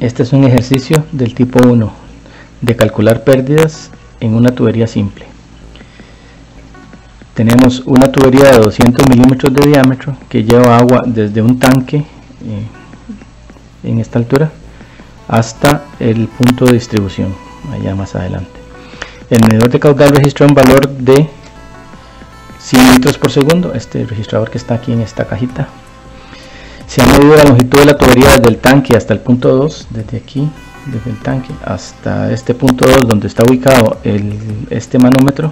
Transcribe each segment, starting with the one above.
Este es un ejercicio del tipo 1 de calcular pérdidas en una tubería simple. Tenemos una tubería de 200 milímetros de diámetro que lleva agua desde un tanque en esta altura hasta el punto de distribución allá más adelante. El medidor de caudal registró un valor de 100 litros por segundo, este registrador que está aquí en esta cajita. Se ha medido la longitud de la tubería desde el tanque hasta el punto 2, desde aquí, desde el tanque hasta este punto 2 donde está ubicado este manómetro,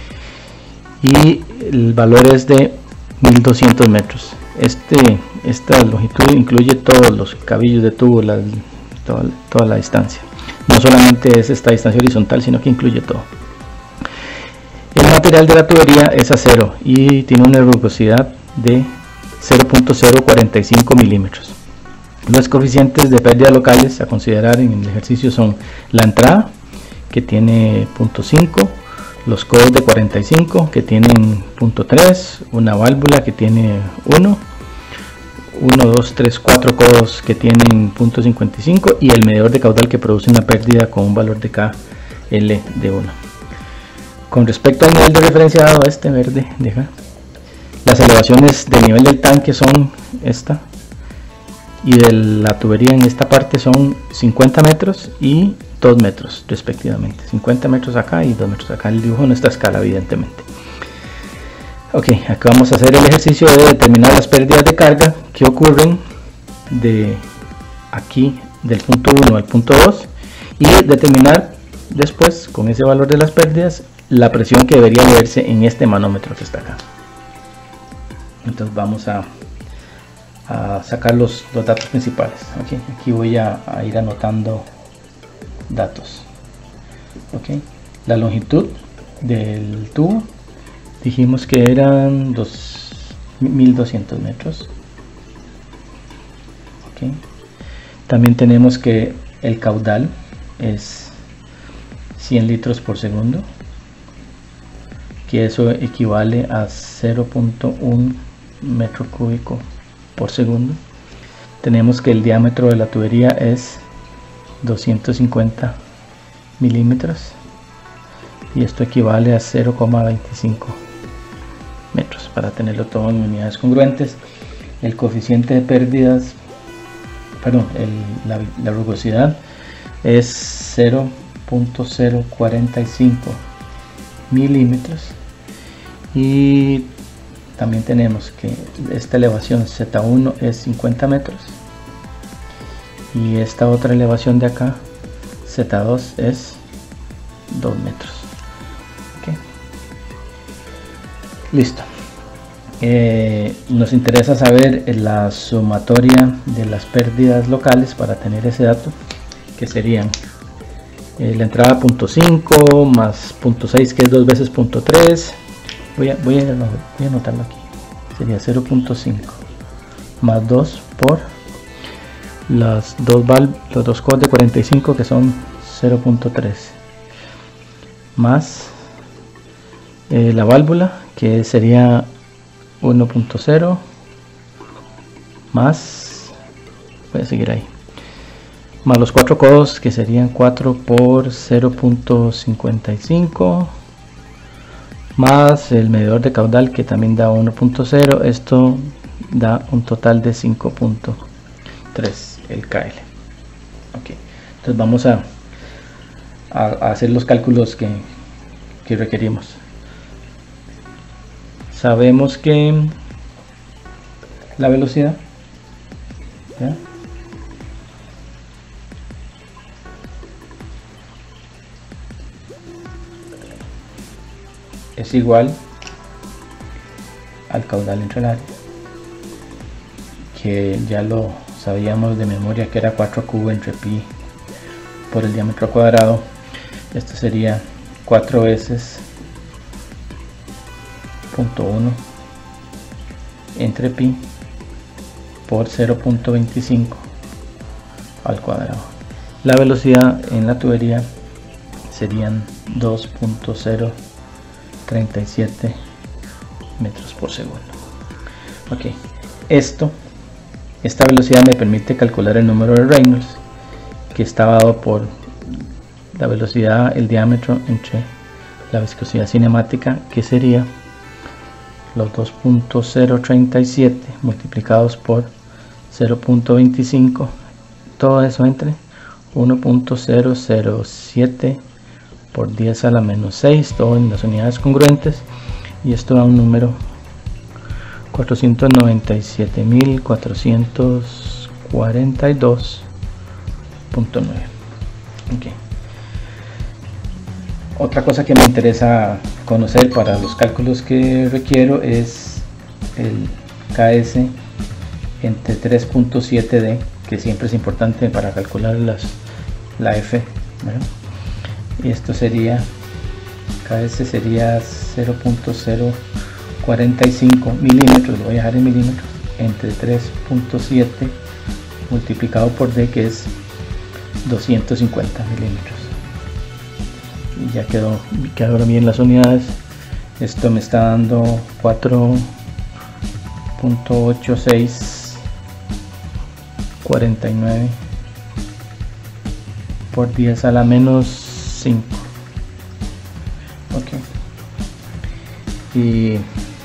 y el valor es de 1200 metros. Esta longitud incluye todos los cabillos de tubo, toda la distancia. No solamente es esta distancia horizontal, sino que incluye todo. El material de la tubería es acero y tiene una rugosidad de 0.045 milímetros. Los coeficientes de pérdida locales a considerar en el ejercicio son la entrada, que tiene 0.5, los codos de 45 que tienen 0.3, una válvula que tiene 1, 2, 3, 4 codos que tienen 0.55 y el medidor de caudal que produce una pérdida con un valor de KL de 1. Con respecto al nivel de referencia dado, este verde, las elevaciones del nivel del tanque son esta, y de la tubería en esta parte son 50 metros y 2 metros respectivamente. 50 metros acá y 2 metros acá. El dibujo no está a escala, evidentemente. Ok, acá vamos a hacer el ejercicio de determinar las pérdidas de carga que ocurren de aquí, del punto 1 al punto 2, y determinar después, con ese valor de las pérdidas, la presión que debería leerse en este manómetro que está acá. Entonces vamos a sacar los datos principales. Okay, aquí voy a ir anotando datos. Okay, la longitud del tubo dijimos que eran 1200 metros. Okay. También tenemos que el caudal es 100 litros por segundo, que eso equivale a 0.1 metro cúbico por segundo. Tenemos que el diámetro de la tubería es 250 milímetros y esto equivale a 0,25 metros, para tenerlo todo en unidades congruentes. El coeficiente de pérdidas, la rugosidad es 0.045 milímetros, y también tenemos que esta elevación Z1 es 50 metros y esta otra elevación de acá Z2 es 2 metros. Okay. Listo. Nos interesa saber la sumatoria de las pérdidas locales para tener ese dato, que serían la entrada 0.5 más 0.6, que es 2 veces 0.3. Voy a anotarlo aquí. Sería 0.5 más 2 por los dos codos de 45, que son 0.3, más la válvula, que sería 1.0, más, voy a seguir ahí, más los 4 codos, que serían 4 por 0.55, más el medidor de caudal, que también da 1.0. Esto da un total de 5.3 el KL. Okay. Entonces vamos a hacer los cálculos que requerimos. Sabemos que la velocidad, ¿ya?, es igual al caudal entre el área, que ya lo sabíamos de memoria, que era 4 cubo entre pi por el diámetro cuadrado. Esto sería 4 veces 0.1 entre pi por 0.25 al cuadrado. La velocidad en la tubería serían 2.037 metros por segundo. Ok, esta velocidad me permite calcular el número de Reynolds, que estaba dado por la velocidad, el diámetro entre la viscosidad cinemática, que sería los 2.037 multiplicados por 0.25, todo eso entre 1.007 por 10 a la menos 6, todo en las unidades congruentes, y esto da un número 497.442.9. Okay. Otra cosa que me interesa conocer para los cálculos que requiero es el KS entre 3.7D, que siempre es importante para calcular la F, ¿verdad? Y esto sería, KS sería 0.045 milímetros, lo voy a dejar en milímetros, entre 3.7 multiplicado por D, que es 250 milímetros. Y ya quedaron bien las unidades. Esto me está dando 4.8649 por 10 a la menos 5. Ok, y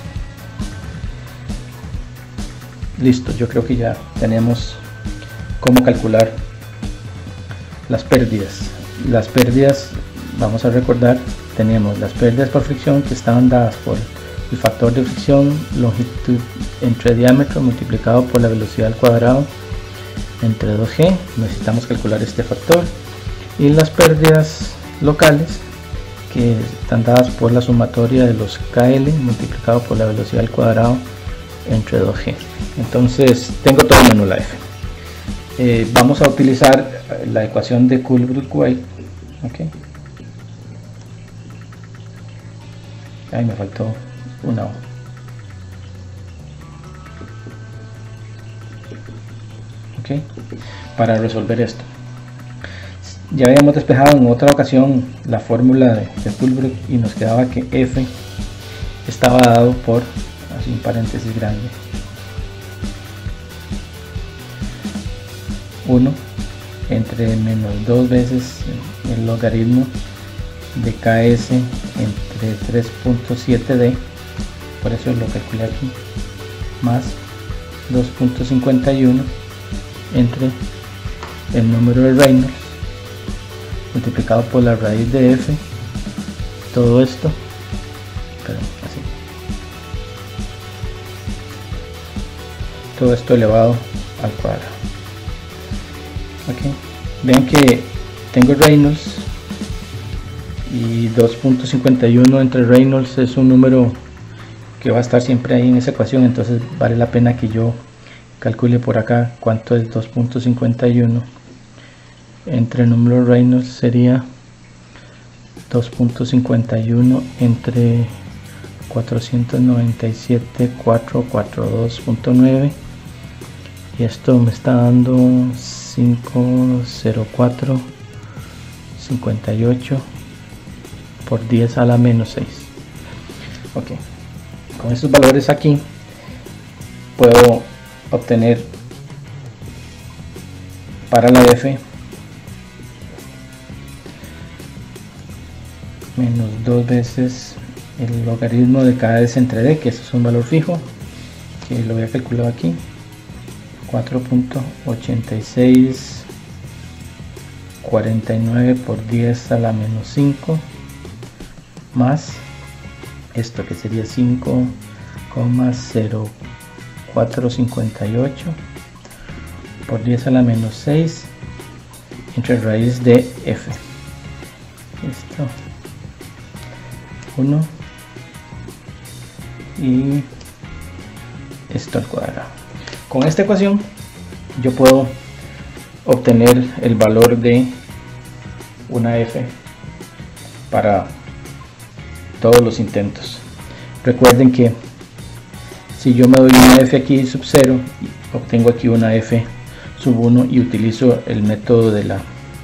listo. Yo creo que ya tenemos cómo calcular las pérdidas. Vamos a recordar, tenemos las pérdidas por fricción, que estaban dadas por el factor de fricción, longitud entre diámetro multiplicado por la velocidad al cuadrado entre 2G. Necesitamos calcular este factor. Y las pérdidas locales, que están dadas por la sumatoria de los KL multiplicado por la velocidad al cuadrado entre 2G. Entonces tengo todo menos la F. Vamos a utilizar la ecuación de Colbroock-White. Okay. Ahí me faltó una O. Okay. Para resolver esto, ya habíamos despejado en otra ocasión la fórmula de Colbroock y nos quedaba que F estaba dado por, así un paréntesis grande, 1 entre menos 2 veces el logaritmo de KS entre 3.7D, por eso lo calculé aquí, más 2.51 entre el número de Reynolds multiplicado por la raíz de F, todo esto, así, todo esto elevado al cuadrado. Okay. Vean que tengo Reynolds y 2.51 entre Reynolds es un número que va a estar siempre ahí en esa ecuación, entonces vale la pena que yo calcule por acá cuánto es 2.51 entre el número Reynolds. Sería 2.51 entre 497.442.9 y esto me está dando 504.58 por 10 a la menos 6. Ok, con estos valores aquí puedo obtener para la F menos 2 veces el logaritmo de KS entre D, que eso es un valor fijo, que lo voy a calcular aquí, 4.8649 por 10 a la menos 5, más esto que sería 5,0458 por 10 a la menos 6 entre raíz de F. Esto 1 y esto al cuadrado. Con esta ecuación yo puedo obtener el valor de una F para todos los intentos. Recuerden que si yo me doy una F aquí sub 0, obtengo aquí una F sub 1 y utilizo el método de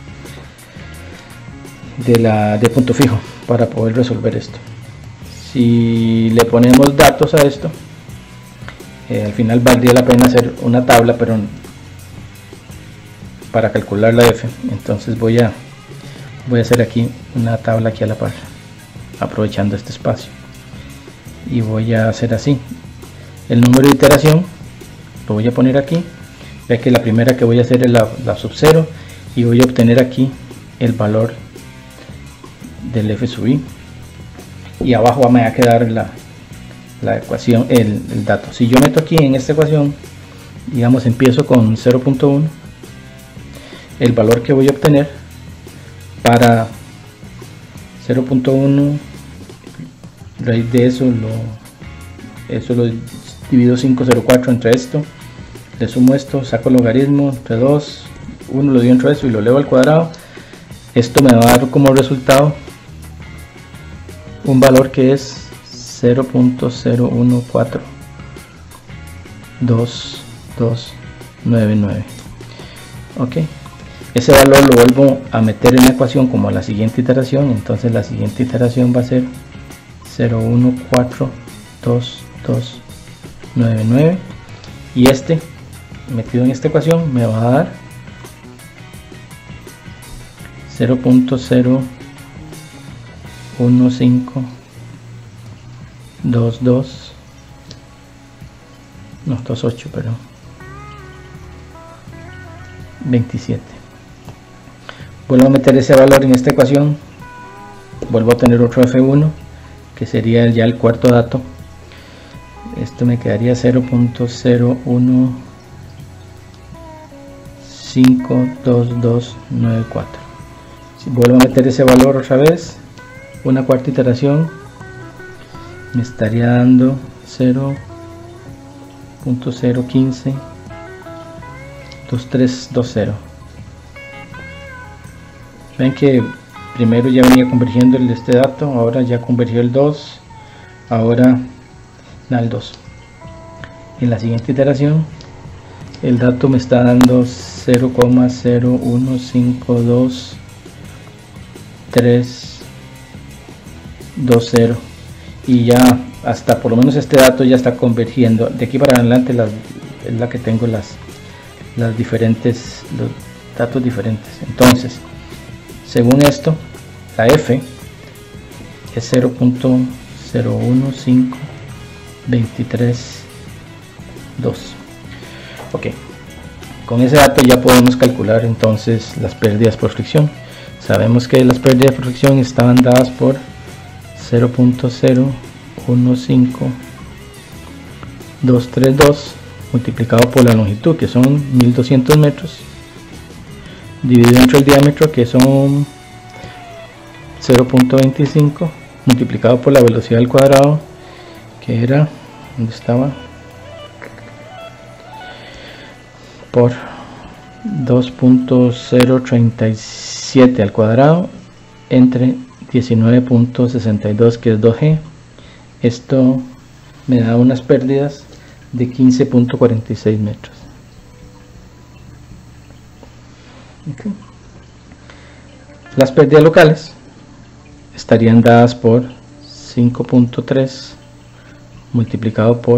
punto fijo para poder resolver esto. Si le ponemos datos a esto, al final valdría la pena hacer una tabla, pero para calcular la F. Entonces voy a hacer aquí una tabla aquí a la par, aprovechando este espacio, y voy a hacer así el número de iteración, lo voy a poner aquí, ya que la primera que voy a hacer es la sub 0, y voy a obtener aquí el valor del F sub I, y abajo me va a quedar la ecuación, el dato. Si yo meto aquí en esta ecuación, digamos, empiezo con 0.1, el valor que voy a obtener para 0.1, raíz de eso lo divido 504 entre esto, le sumo esto, saco el logaritmo entre 2, 1 lo divido entre eso y lo elevo al cuadrado. Esto me va a dar como resultado un valor que es 0.014299. ok, ese valor lo vuelvo a meter en la ecuación como la siguiente iteración. Entonces la siguiente iteración va a ser 0.1422299, y este metido en esta ecuación me va a dar 0.0152228, perdón, 27. Vuelvo a meter ese valor en esta ecuación, vuelvo a tener otro F1 que sería ya el cuarto dato. Esto me quedaría 0.0152294. Si vuelvo a meter ese valor otra vez, una cuarta iteración, me estaría dando 0.0152320. ven que primero ya venía convergiendo este dato, ahora ya convergió el 2, ahora da el 2. En la siguiente iteración el dato me está dando 0.0152320, y ya hasta por lo menos este dato ya está convergiendo. De aquí para adelante es la que tengo los datos diferentes. Entonces, según esto, la F es 0.015232. ok, con ese dato ya podemos calcular entonces las pérdidas por fricción. Sabemos que las pérdidas por fricción estaban dadas por 0.015232 multiplicado por la longitud, que son 1200 metros, dividido entre el diámetro, que son 0.25, multiplicado por la velocidad al cuadrado, que era, ¿dónde estaba? Por 2.037 al cuadrado entre 19.62, que es 2G. Esto me da unas pérdidas de 15.46 metros. Okay. Las pérdidas locales estarían dadas por 5.3 multiplicado por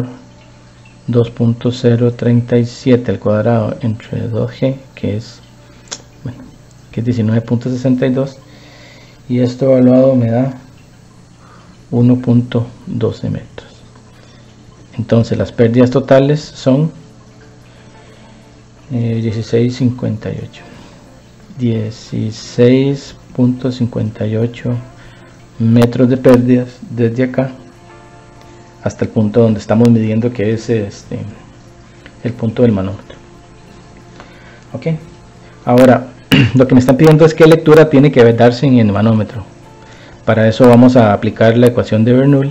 2.037 al cuadrado entre 2G, que es 19.62, y esto evaluado me da 1.12 metros. Entonces las pérdidas totales son 16.58 metros de pérdidas desde acá hasta el punto donde estamos midiendo, que es el punto del manómetro. Ok, ahora lo que me están pidiendo es qué lectura tiene que darse en el manómetro. Para eso vamos a aplicar la ecuación de Bernoulli,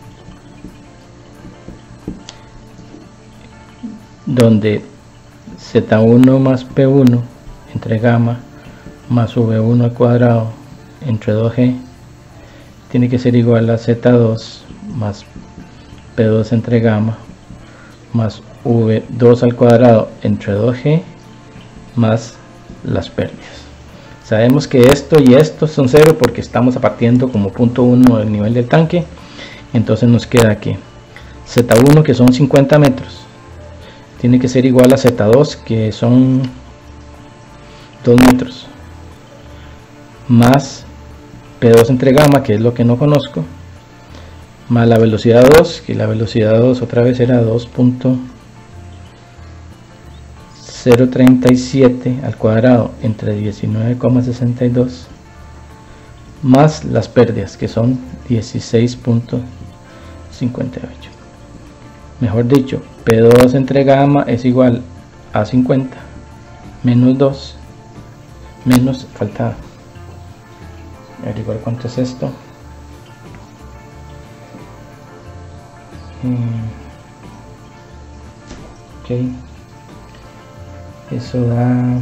donde Z1 más P1 entre gamma más V1 al cuadrado entre 2G tiene que ser igual a Z2 más P2 entre gamma más V2 al cuadrado entre 2G más las pérdidas. Sabemos que esto y esto son 0 porque estamos partiendo como punto 1 del nivel del tanque. Entonces nos queda aquí Z1, que son 50 metros, tiene que ser igual a Z2, que son 2 metros, más P2 entre gamma, que es lo que no conozco, más la velocidad 2, que la velocidad 2 otra vez era 2.037 al cuadrado entre 19,62, más las pérdidas, que son 16.58. Mejor dicho, P2 entre gamma es igual a 50 menos 2 menos, falta averiguar cuánto es esto. Ok, eso da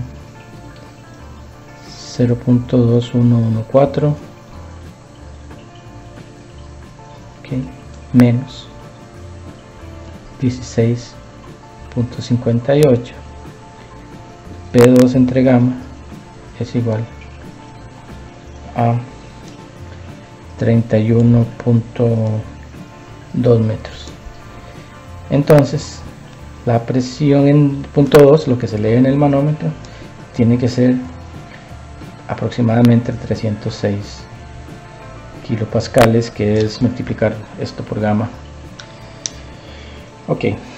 0.2114, menos 16.58. P2 entre gamma es igual a 31.2 metros. Entonces la presión en punto 2, lo que se lee en el manómetro, tiene que ser aproximadamente 306 kilopascales, que es multiplicar esto por gamma. Ok.